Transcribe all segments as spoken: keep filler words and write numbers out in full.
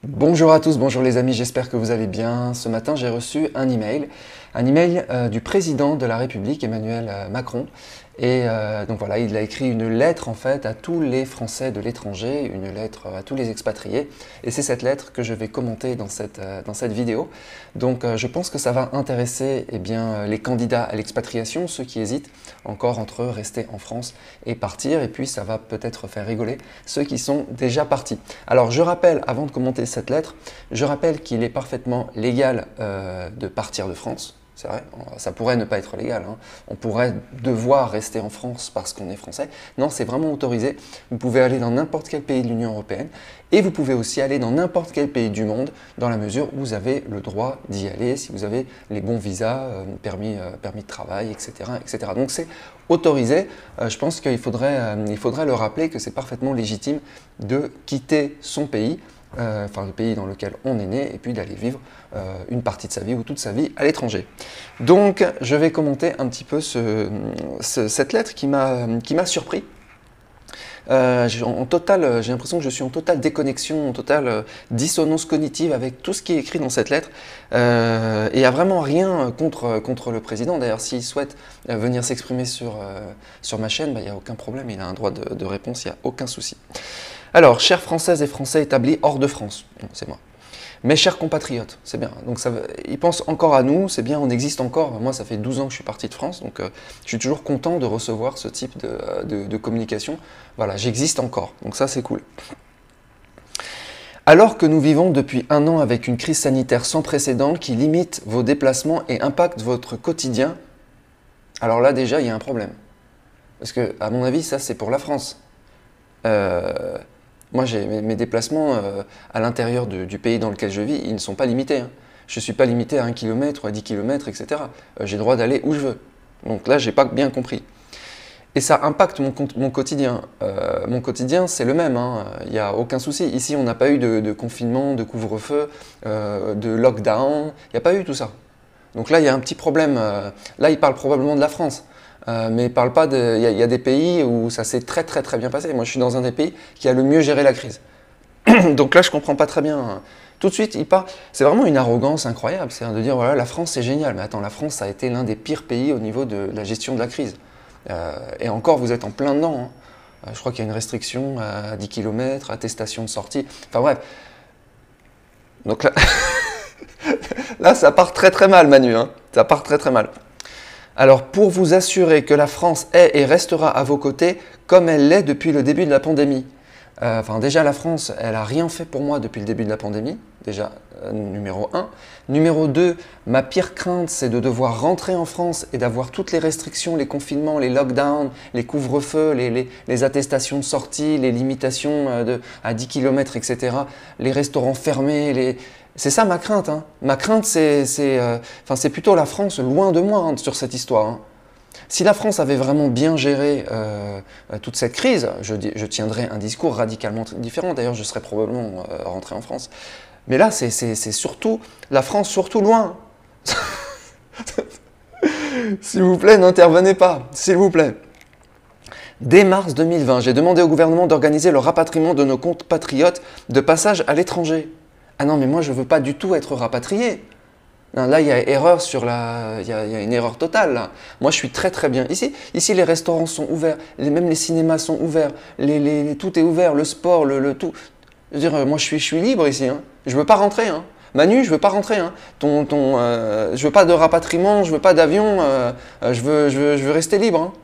Bonjour à tous, bonjour les amis, j'espère que vous allez bien. Ce matin, j'ai reçu un email, un email euh, du président de la République, Emmanuel euh, Macron. Et euh, donc voilà, il a écrit une lettre en fait à tous les Français de l'étranger, une lettre à tous les expatriés. Et c'est cette lettre que je vais commenter dans cette, euh, dans cette vidéo. Donc euh, je pense que ça va intéresser eh bien, euh, les candidats à l'expatriation, ceux qui hésitent encore entre rester en France et partir. Et puis ça va peut-être faire rigoler ceux qui sont déjà partis. Alors je rappelle, avant de commenter cette lettre, je rappelle qu'il est parfaitement légal euh, de partir de France. C'est vrai, ça pourrait ne pas être légal, hein. On pourrait devoir rester en France parce qu'on est français. Non, c'est vraiment autorisé. Vous pouvez aller dans n'importe quel pays de l'Union européenne et vous pouvez aussi aller dans n'importe quel pays du monde dans la mesure où vous avez le droit d'y aller, si vous avez les bons visas, euh, permis, euh, permis de travail, et cetera, et cetera. Donc c'est autorisé. Euh, je pense qu'il faudrait, euh, il faudrait le rappeler que c'est parfaitement légitime de quitter son pays, Euh, enfin le pays dans lequel on est né, et puis d'aller vivre euh, une partie de sa vie ou toute sa vie à l'étranger. Donc je vais commenter un petit peu ce, ce, cette lettre qui m'a surpris. Euh, en total, j'ai l'impression que je suis en totale déconnexion, en totale euh, dissonance cognitive avec tout ce qui est écrit dans cette lettre. Euh, et il n'y a vraiment rien contre, contre le président. D'ailleurs, s'il souhaite euh, venir s'exprimer sur, euh, sur ma chaîne, bah, il n'y a aucun problème, il a un droit de, de réponse, il n'y a aucun souci. Alors, chères Françaises et Français établis hors de France, c'est moi. Mes chers compatriotes, c'est bien. Donc ça, ils pensent encore à nous, c'est bien, on existe encore. Moi, ça fait douze ans que je suis parti de France, donc euh, je suis toujours content de recevoir ce type de, de, de communication. Voilà, j'existe encore, donc ça c'est cool. Alors que nous vivons depuis un an avec une crise sanitaire sans précédent qui limite vos déplacements et impacte votre quotidien, alors là déjà, il y a un problème. Parce que, à mon avis, ça c'est pour la France. Euh, Moi, j'ai mes, mes déplacements euh, à l'intérieur du pays dans lequel je vis, ils ne sont pas limités, hein. Je ne suis pas limité à un kilomètre ou à dix kilomètres, et cetera. Euh, j'ai le droit d'aller où je veux. Donc là, je n'ai pas bien compris. Et ça impacte mon, mon quotidien. Euh, mon quotidien, c'est le même, hein. Il n'y a aucun souci. Ici, on n'a pas eu de, de confinement, de couvre-feu, euh, de lockdown. Il n'y a pas eu tout ça. Donc là, il y a un petit problème. Euh, là, il parle probablement de la France. Euh, mais il parle pas de. Il y, y a des pays où ça s'est très très très bien passé. Moi, je suis dans un des pays qui a le mieux géré la crise. Donc là, je comprends pas très bien. Tout de suite, il part. C'est vraiment une arrogance incroyable, c'est de dire voilà, la France c'est génial. Mais attends, la France ça a été l'un des pires pays au niveau de la gestion de la crise. Euh, et encore, vous êtes en plein dedans, hein. Euh, je crois qu'il y a une restriction à dix kilomètres, attestation de sortie. Enfin bref. Donc là, là, ça part très très mal, Manu. Hein. Ça part très très mal. Alors, pour vous assurer que la France est et restera à vos côtés, comme elle l'est depuis le début de la pandémie. Euh, enfin, déjà, la France, elle n'a rien fait pour moi depuis le début de la pandémie. Déjà, euh, numéro un. Numéro deux, ma pire crainte, c'est de devoir rentrer en France et d'avoir toutes les restrictions, les confinements, les lockdowns, les couvre-feux, les, les, les attestations de sortie, les limitations euh, de, à dix kilomètres, et cetera. Les restaurants fermés, les... C'est ça ma crainte. Hein. Ma crainte, c'est euh, enfin, plutôt la France loin de moi hein, sur cette histoire. Hein. Si la France avait vraiment bien géré euh, toute cette crise, je, je tiendrais un discours radicalement différent. D'ailleurs, je serais probablement euh, rentré en France. Mais là, c'est surtout la France, surtout loin. S'il vous plaît, n'intervenez pas, s'il vous plaît. Dès mars deux mille vingt, j'ai demandé au gouvernement d'organiser le rapatriement de nos compatriotes de passage à l'étranger. Ah non, mais moi, je ne veux pas du tout être rapatrié. Non, là, il y a erreur sur la... Il y a, il y a une erreur totale, là. Moi, je suis très, très bien. Ici, ici les restaurants sont ouverts, les, même les cinémas sont ouverts, les, les, les, tout est ouvert, le sport, le, le tout. Je veux dire, moi, je suis, je suis libre ici. Hein. Je ne veux pas rentrer. Hein. Manu, je ne veux pas rentrer. Hein. Ton, ton, euh, je ne veux pas de rapatriement, je ne veux pas d'avion. Euh, je, veux, je, veux, je veux rester libre. Hein.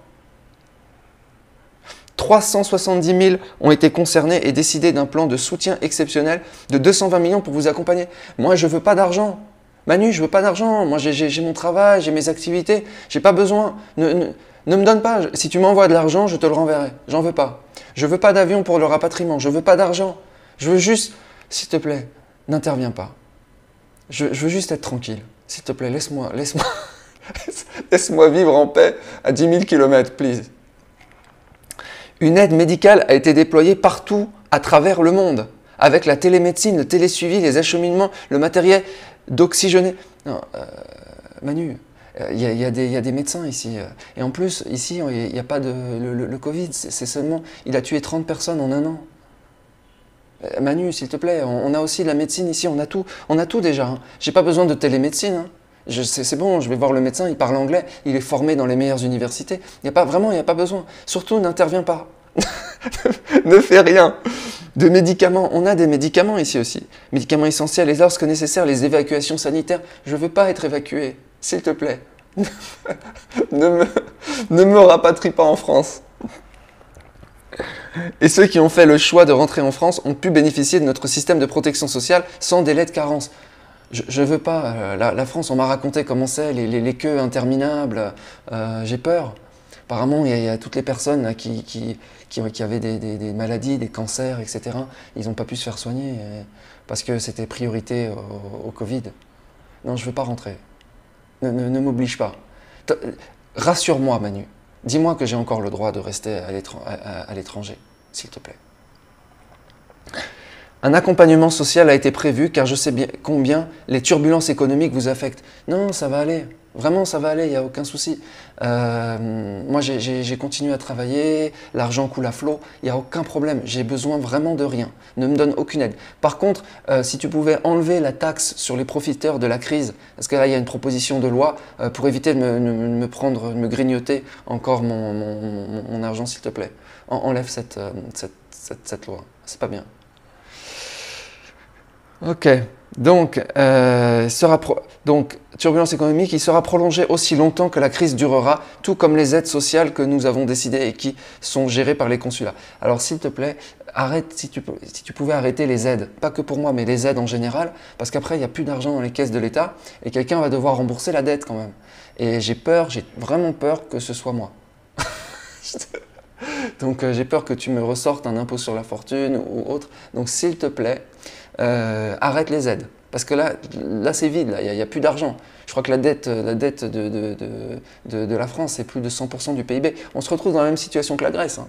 trois cent soixante-dix mille ont été concernés et décidé d'un plan de soutien exceptionnel de deux cent vingt millions pour vous accompagner. Moi, je ne veux pas d'argent. Manu, je veux pas d'argent. Moi, j'ai mon travail, j'ai mes activités. J'ai pas besoin. Ne, ne, ne me donne pas. Si tu m'envoies de l'argent, je te le renverrai. J'en veux pas. Je veux pas d'avion pour le rapatriement. Je veux pas d'argent. Je veux juste, s'il te plaît, n'interviens pas. Je, je veux juste être tranquille. S'il te plaît, laisse-moi, laisse-moi, laisse-moi vivre en paix à dix mille kilomètres, please. Une aide médicale a été déployée partout à travers le monde, avec la télémédecine, le télésuivi, les acheminements, le matériel d'oxygéné. Non, euh, Manu, il euh, y, y, y a des médecins ici. Et en plus, ici, il n'y a pas de... Le, le, le Covid, c'est seulement... Il a tué trente personnes en un an. Euh, Manu, s'il te plaît, on, on a aussi la médecine ici, on a tout, on a tout déjà. Hein. J'ai pas besoin de télémédecine. Hein. C'est bon, je vais voir le médecin, il parle anglais, il est formé dans les meilleures universités. Il y a pas, vraiment, il n'y a pas besoin. Surtout, n'interviens pas. Ne fais rien. De médicaments, on a des médicaments ici aussi. Médicaments essentiels et lorsque nécessaire, les évacuations sanitaires. Je ne veux pas être évacué, s'il te plaît. ne, me, ne me rapatrie pas en France. Et ceux qui ont fait le choix de rentrer en France ont pu bénéficier de notre système de protection sociale sans délai de carence. Je ne veux pas. Euh, la, la France, on m'a raconté comment c'est, les, les, les queues interminables. Euh, J'ai peur. Apparemment, il y, a, il y a toutes les personnes là, qui, qui, qui, qui avaient des, des, des maladies, des cancers, et cetera. Ils n'ont pas pu se faire soigner euh, parce que c'était priorité au, au Covid. Non, je ne veux pas rentrer. Ne, ne, ne m'oblige pas. Rassure-moi, Manu. Dis-moi que j'ai encore le droit de rester à l'étranger, s'il te plaît. Un accompagnement social a été prévu car je sais bien combien les turbulences économiques vous affectent. Non, ça va aller. Vraiment, ça va aller, il n'y a aucun souci. Euh, moi, j'ai continué à travailler, l'argent coule à flot, il n'y a aucun problème. J'ai besoin vraiment de rien. Ne me donne aucune aide. Par contre, euh, si tu pouvais enlever la taxe sur les profiteurs de la crise, parce que là, il y a une proposition de loi euh, pour éviter de me, de me prendre, de me grignoter encore mon, mon, mon, mon argent, s'il te plaît. En, enlève cette, euh, cette, cette, cette loi. C'est pas bien. Ok, donc, euh, sera pro donc, turbulence économique, il sera prolongé aussi longtemps que la crise durera, tout comme les aides sociales que nous avons décidées et qui sont gérées par les consulats. Alors, s'il te plaît, arrête, si tu, si tu pouvais arrêter les aides, pas que pour moi, mais les aides en général, parce qu'après, il n'y a plus d'argent dans les caisses de l'État et quelqu'un va devoir rembourser la dette quand même. Et j'ai peur, j'ai vraiment peur que ce soit moi. Donc, euh, j'ai peur que tu me ressortes un impôt sur la fortune ou autre. Donc, s'il te plaît, Euh, arrête les aides. Parce que là, là c'est vide, il n'y a, a plus d'argent. Je crois que la dette, la dette de, de, de, de, de la France, c'est plus de cent pour cent du P I B. On se retrouve dans la même situation que la Grèce. Hein.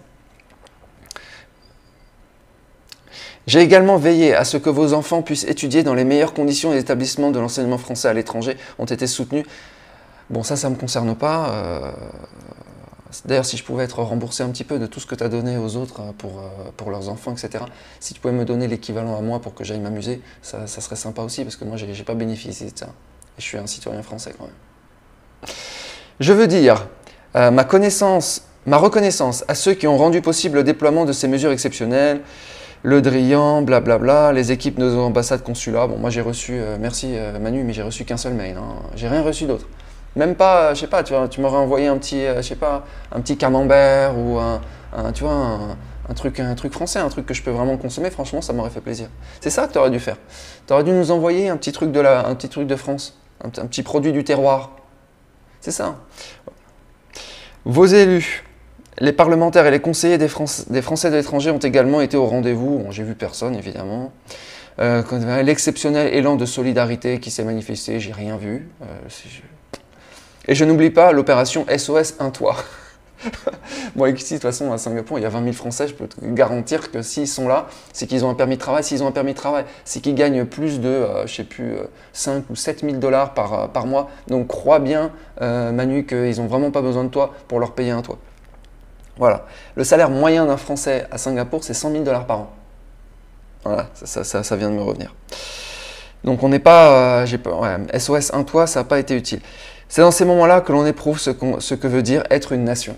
J'ai également veillé à ce que vos enfants puissent étudier dans les meilleures conditions. Les établissements de l'enseignement français à l'étranger ont été soutenus. Bon, ça, ça ne me concerne pas. Euh... D'ailleurs, si je pouvais être remboursé un petit peu de tout ce que tu as donné aux autres pour, pour leurs enfants, et cetera, si tu pouvais me donner l'équivalent à moi pour que j'aille m'amuser, ça, ça serait sympa aussi, parce que moi, je n'ai pas bénéficié de ça. Et je suis un citoyen français quand même. Je veux dire, euh, ma, connaissance, ma reconnaissance à ceux qui ont rendu possible le déploiement de ces mesures exceptionnelles, Le Drian, blablabla, les équipes de nos ambassades consulats. Bon, moi, j'ai reçu, euh, merci euh, Manu, mais j'ai reçu qu'un seul mail. Hein. J'ai rien reçu d'autre. Même pas, je sais pas, tu, tu m'aurais envoyé un petit, euh, je sais pas, un petit camembert ou un, un tu vois, un, un, truc, un truc français, un truc que je peux vraiment consommer, franchement, ça m'aurait fait plaisir. C'est ça que tu aurais dû faire. Tu aurais dû nous envoyer un petit truc de, la, un petit truc de France, un, un petit produit du terroir. C'est ça. Vos élus, les parlementaires et les conseillers des, France, des Français de l'étranger ont également été au rendez-vous. Bon, j'ai vu personne, évidemment. Euh, L'exceptionnel élan de solidarité qui s'est manifesté, j'ai rien vu. Euh, Et je n'oublie pas l'opération S O S Un Toit. Bon, ici, de toute façon, à Singapour, il y a vingt mille Français, je peux te garantir que s'ils sont là, c'est qu'ils ont un permis de travail. S'ils ont un permis de travail, c'est qu'ils gagnent plus de, euh, je sais plus, euh, cinq ou sept mille dollars par, euh, par mois. Donc, crois bien, euh, Manu, qu'ils n'ont vraiment pas besoin de toi pour leur payer un toit. Voilà. Le salaire moyen d'un Français à Singapour, c'est cent mille dollars par an. Voilà, ça, ça, ça, ça vient de me revenir. Donc, on n'est pas, euh, j'ai pas ouais, S O S Un Toit, ça n'a pas été utile. C'est dans ces moments-là que l'on éprouve ce, qu ce que veut dire être une nation.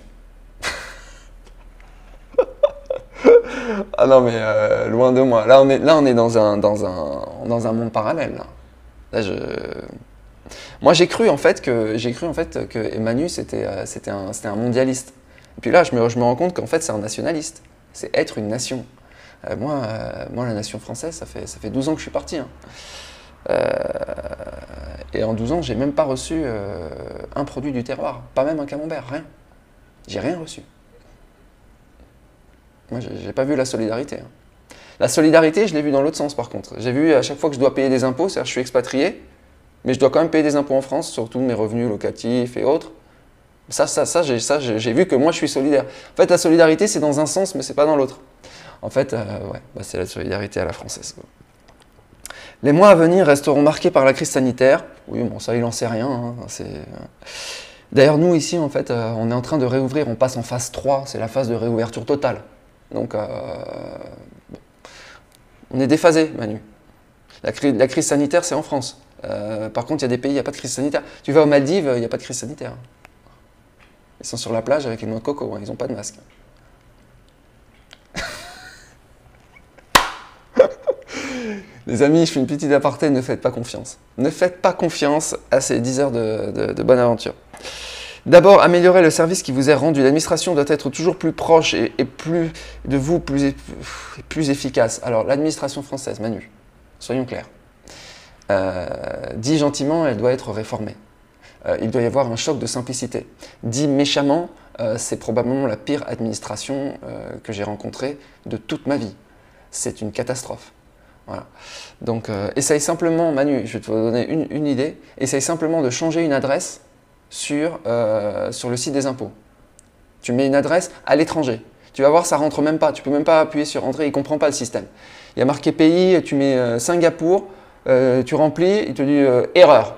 Ah non, mais euh, loin de moi. Là, on est, là, on est dans, un, dans, un, dans un monde parallèle. Là. Là, je... Moi, j'ai cru, en fait, que, j'ai cru en fait que Manu, c'était euh, un, un mondialiste. Et puis là, je me, je me rends compte qu'en fait, c'est un nationaliste. C'est être une nation. Euh, moi, euh, moi, la nation française, ça fait, ça fait douze ans que je suis parti. Hein. Euh, et en douze ans, j'ai même pas reçu euh, un produit du terroir, pas même un camembert, rien. J'ai rien reçu. Moi, j'ai pas vu la solidarité. Hein. La solidarité, je l'ai vue dans l'autre sens par contre. J'ai vu à chaque fois que je dois payer des impôts, c'est-à-dire que je suis expatrié, mais je dois quand même payer des impôts en France, surtout mes revenus locatifs et autres. Ça, ça, ça, j'ai ça, j'ai vu que moi, je suis solidaire. En fait, la solidarité, c'est dans un sens, mais c'est pas dans l'autre. En fait, euh, ouais, bah, c'est la solidarité à la française. Quoi. Les mois à venir resteront marqués par la crise sanitaire. Oui, bon, ça, il n'en sait rien. Hein, D'ailleurs, nous, ici, en fait, euh, on est en train de réouvrir. On passe en phase trois. C'est la phase de réouverture totale. Donc, euh, bon. On est déphasé, Manu. La, cri la crise sanitaire, c'est en France. Euh, par contre, il y a des pays, il n'y a pas de crise sanitaire. Tu vas aux Maldives, il n'y a pas de crise sanitaire. Ils sont sur la plage avec les noix de coco, hein, ils n'ont pas de masque. Les amis, je fais une petite aparté, ne faites pas confiance. Ne faites pas confiance à ces dix heures de, de, de bonne aventure. D'abord, améliorer le service qui vous est rendu. L'administration doit être toujours plus proche et, et plus de vous, plus, plus efficace. Alors, l'administration française, Manu, soyons clairs. Euh, dit gentiment, elle doit être réformée. Euh, il doit y avoir un choc de simplicité. Dit méchamment, euh, c'est probablement la pire administration euh, que j'ai rencontrée de toute ma vie. C'est une catastrophe. Voilà. Donc, euh, essaye simplement, Manu, je vais te donner une, une idée, essaye simplement de changer une adresse sur, euh, sur le site des impôts. Tu mets une adresse à l'étranger. Tu vas voir, ça rentre même pas. Tu peux même pas appuyer sur Entrée, il ne comprend pas le système. Il y a marqué pays, tu mets euh, Singapour, euh, tu remplis, il te dit euh, erreur.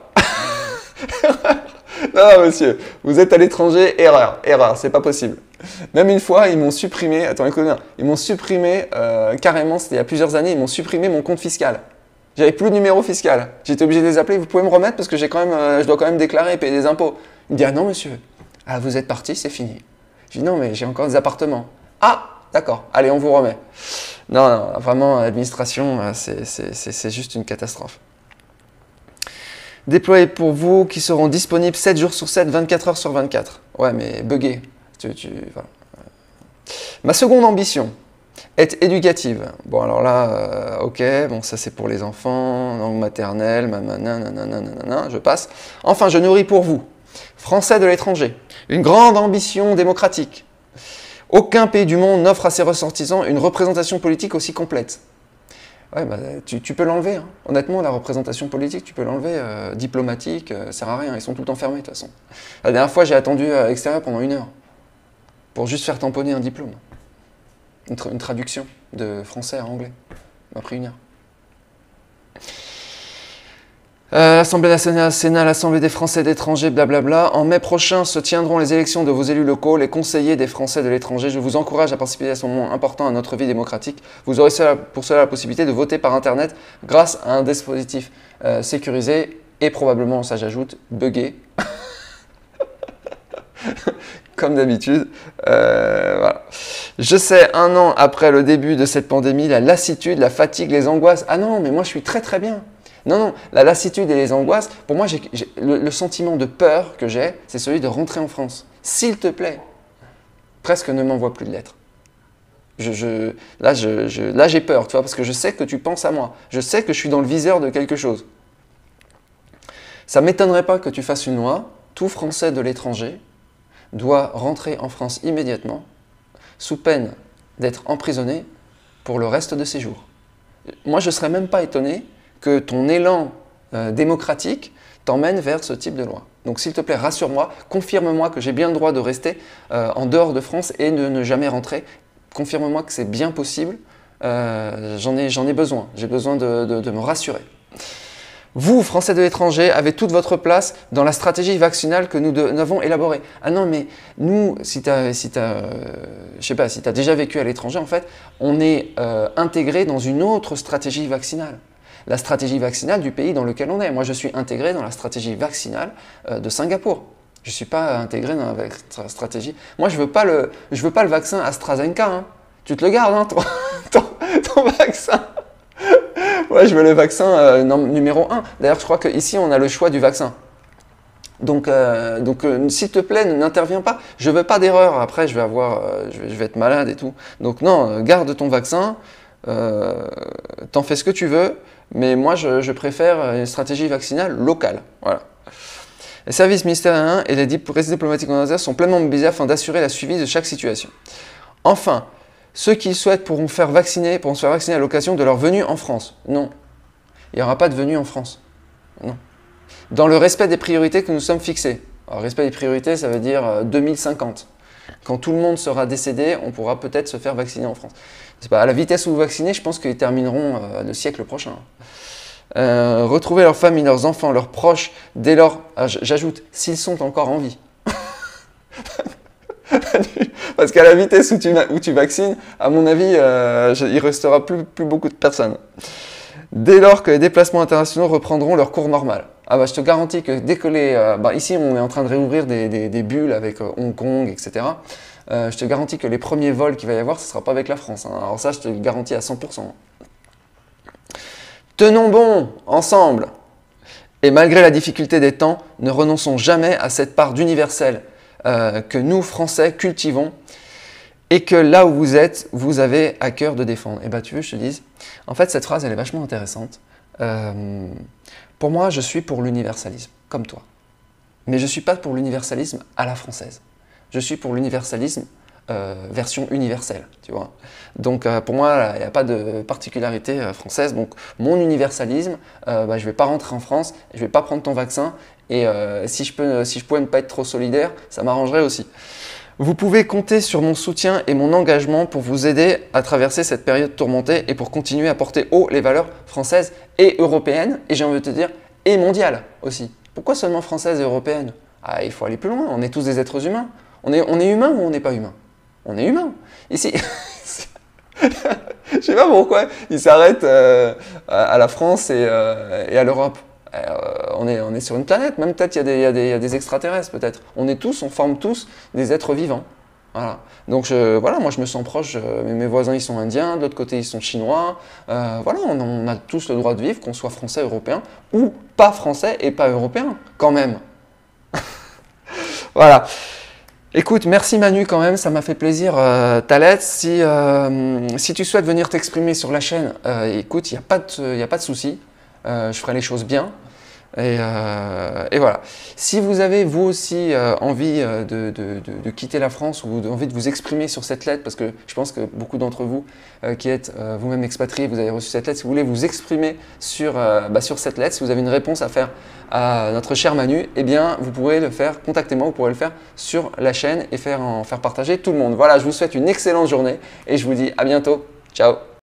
Non, monsieur, vous êtes à l'étranger, erreur, erreur, c'est pas possible. Même une fois, ils m'ont supprimé, attends, écoute bien, ils m'ont supprimé, euh, carrément, c'était il y a plusieurs années, ils m'ont supprimé mon compte fiscal. J'avais plus de numéro fiscal. J'étais obligé de les appeler, vous pouvez me remettre parce que j'ai quand même, euh, je dois quand même déclarer et payer des impôts. Il me dit, ah non, monsieur, ah, vous êtes parti, c'est fini. Je dis, non, mais j'ai encore des appartements. Ah, d'accord, allez, on vous remet. Non, non, vraiment, l'administration, c'est juste une catastrophe. Déployés pour vous, qui seront disponibles sept jours sur sept, vingt-quatre heures sur vingt-quatre. Ouais, mais buggé. Tu, tu, voilà. Ma seconde ambition est éducative. Bon, alors là, euh, ok, bon, ça c'est pour les enfants, langue maternelle, nanana, nanana, nanana, je passe. Enfin, je nourris pour vous, Français de l'étranger, une grande ambition démocratique. Aucun pays du monde n'offre à ses ressortissants une représentation politique aussi complète. Ouais, bah, tu, tu peux l'enlever. Hein. Honnêtement, la représentation politique, tu peux l'enlever. Euh, diplomatique, euh, ça sert à rien. Ils sont tout le temps fermés, de toute façon. La dernière fois, j'ai attendu à l'extérieur pendant une heure pour juste faire tamponner un diplôme. Une, tra une traduction de français à anglais. Ça m'a pris une heure. Euh, L'Assemblée nationale, Sénat, l'Assemblée des Français d'étrangers, blablabla. En mai prochain se tiendront les élections de vos élus locaux, les conseillers des Français de l'étranger. Je vous encourage à participer à ce moment important à notre vie démocratique. Vous aurez cela, pour cela la possibilité de voter par Internet grâce à un dispositif euh, sécurisé et probablement, ça j'ajoute, buggé. Comme d'habitude. Euh, voilà. Je sais, un an après le début de cette pandémie, la lassitude, la fatigue, les angoisses. Ah non, mais moi je suis très très bien. Non, non, la lassitude et les angoisses, pour moi, j'ai, j'ai, le, le sentiment de peur que j'ai, c'est celui de rentrer en France. S'il te plaît, presque ne m'envoie plus de lettres. Je, je, là, je, je, là, j'ai peur, tu vois, parce que je sais que tu penses à moi. Je sais que je suis dans le viseur de quelque chose. Ça ne m'étonnerait pas que tu fasses une loi, tout Français de l'étranger doit rentrer en France immédiatement, sous peine d'être emprisonné pour le reste de ses jours. Moi, je ne serais même pas étonné que ton élan euh, démocratique t'emmène vers ce type de loi. Donc s'il te plaît, rassure-moi, confirme-moi que j'ai bien le droit de rester euh, en dehors de France et de ne jamais rentrer. Confirme-moi que c'est bien possible, euh, j'en ai, j'en ai besoin, j'ai besoin de, de, de me rassurer. Vous, Français de l'étranger, avez toute votre place dans la stratégie vaccinale que nous, de, nous avons élaborée. Ah non, mais nous, si tu as, si euh, je sais pas, si tu as déjà vécu à l'étranger, en fait, on est euh, intégré dans une autre stratégie vaccinale. La stratégie vaccinale du pays dans lequel on est. Moi, je suis intégré dans la stratégie vaccinale euh, de Singapour. Je ne suis pas intégré dans la stratégie... Moi, je ne veux pas le, je veux pas le vaccin AstraZeneca. Hein. Tu te le gardes, hein, ton, ton, ton vaccin. Moi, je veux le vaccin euh, numéro un. D'ailleurs, je crois qu'ici, on a le choix du vaccin. Donc, euh, donc euh, s'il te plaît, n'interviens pas. Je ne veux pas d'erreur. Après, je vais, avoir, euh, je, vais, je vais être malade et tout. Donc non, garde ton vaccin. Euh, T'en fais ce que tu veux. Mais moi, je, je préfère une stratégie vaccinale locale. Voilà. Les services ministériels et les réseaux diplomatiques en sont pleinement mobilisés afin d'assurer la suivi de chaque situation. Enfin, ceux qui souhaitent pourront, faire vacciner, pourront se faire vacciner à l'occasion de leur venue en France. Non. Il n'y aura pas de venue en France. Non. Dans le respect des priorités que nous sommes fixées. Alors, respect des priorités, ça veut dire deux mille cinquante. Quand tout le monde sera décédé, on pourra peut-être se faire vacciner en France. C'est pas, à la vitesse où vous vaccinez, je pense qu'ils termineront euh, le siècle prochain. Euh, retrouver leurs familles, leurs enfants, leurs proches, dès lors, ah, j'ajoute, s'ils sont encore en vie. Parce qu'à la vitesse où tu, où tu vaccines, à mon avis, euh, je, il ne restera plus, plus beaucoup de personnes. Dès lors que les déplacements internationaux reprendront leur cours normal. Ah bah, je te garantis que dès que les... Euh, bah, ici, on est en train de réouvrir des, des, des bulles avec euh, Hong Kong, et cetera. Euh, je te garantis que les premiers vols qu'il va y avoir, ce ne sera pas avec la France. Hein. Alors ça, je te le garantis à cent pour cent. Tenons bon, ensemble. Et malgré la difficulté des temps, ne renonçons jamais à cette part d'universel euh, que nous, Français, cultivons et que là où vous êtes, vous avez à cœur de défendre. Et bah tu veux, je te dise, en fait, cette phrase, elle est vachement intéressante. Euh, pour moi, je suis pour l'universalisme, comme toi. Mais je ne suis pas pour l'universalisme à la française. Je suis pour l'universalisme euh, version universelle, tu vois. Donc euh, pour moi, il n'y a pas de particularité euh, française. Donc mon universalisme, euh, bah, je ne vais pas rentrer en France, je ne vais pas prendre ton vaccin. Et euh, si, je peux, si je pouvais ne pas être trop solidaire, ça m'arrangerait aussi. Vous pouvez compter sur mon soutien et mon engagement pour vous aider à traverser cette période tourmentée et pour continuer à porter haut les valeurs françaises et européennes, et j'ai envie de te dire, et mondiales aussi. Pourquoi seulement françaises et européennes? Ah, il faut aller plus loin, on est tous des êtres humains. On est, on est humain ou on n'est pas humain? On est humain. Ici, je sais pas pourquoi ils s'arrêtent euh, à la France et, euh, et à l'Europe. Euh, on, est, on est sur une planète, même peut-être il y, y, y a des extraterrestres, peut-être. On est tous, on forme tous des êtres vivants. Voilà. Donc je, voilà, moi je me sens proche, euh, mes voisins ils sont indiens, de l'autre côté ils sont chinois. Euh, voilà, on, on a tous le droit de vivre, qu'on soit français, européen, ou pas français et pas européen, quand même. Voilà. Écoute, merci Manu quand même, ça m'a fait plaisir euh, ta lettre. Si, euh, si tu souhaites venir t'exprimer sur la chaîne, euh, écoute, il n'y a pas de, y a pas de souci. Euh, je ferai les choses bien. Et, euh, et voilà. Si vous avez vous aussi euh, envie euh, de, de, de, de quitter la France ou envie de vous exprimer sur cette lettre, parce que je pense que beaucoup d'entre vous euh, qui êtes euh, vous-même expatriés, vous avez reçu cette lettre, si vous voulez vous exprimer sur, euh, bah, sur cette lettre, si vous avez une réponse à faire à notre cher Manu, eh bien vous pourrez le faire, contactez-moi, vous pourrez le faire sur la chaîne et faire, en faire partager tout le monde. Voilà, je vous souhaite une excellente journée et je vous dis à bientôt. Ciao.